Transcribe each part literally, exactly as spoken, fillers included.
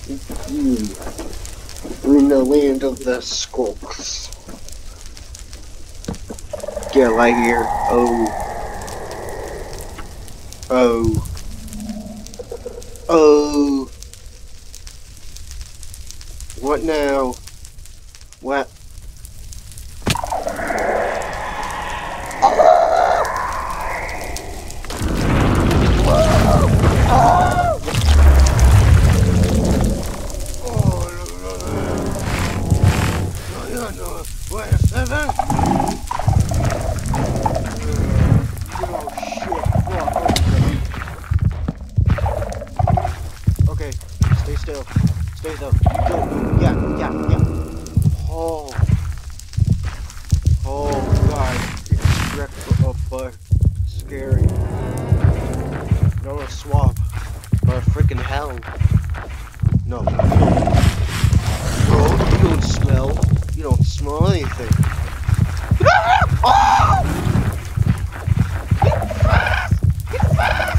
You. We're in the land of the skulks. Get right here. Oh. Oh. Oh. What now? What? Okay, stay still. Stay still. Go, go. Yeah, yeah, yeah. Oh. Oh, God. It's wrecked up, but scary. No, a swamp. Or a freaking hell. No, you don't. Bro, you don't smell. You don't smell anything. Oh! Get fast! Get fast!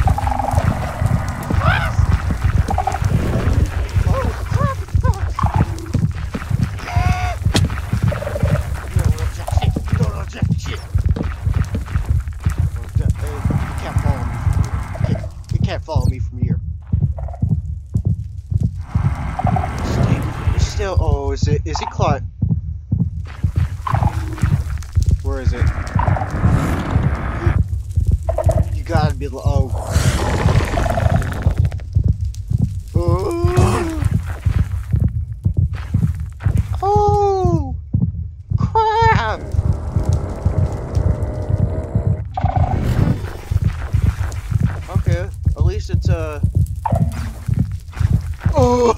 Follow me from here. Stay still. Oh, is it? Is he caught? Where is it? You, you gotta be. Oh. Oh. Oh. Crap. Okay. At least it's uh oh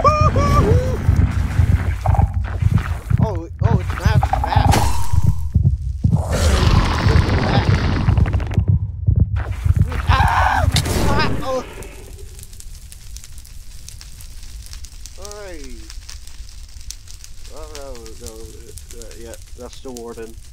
oh oh it's map map. Ah! Ah! Oh. Alright. Oh no no uh, yeah, that's the Warden.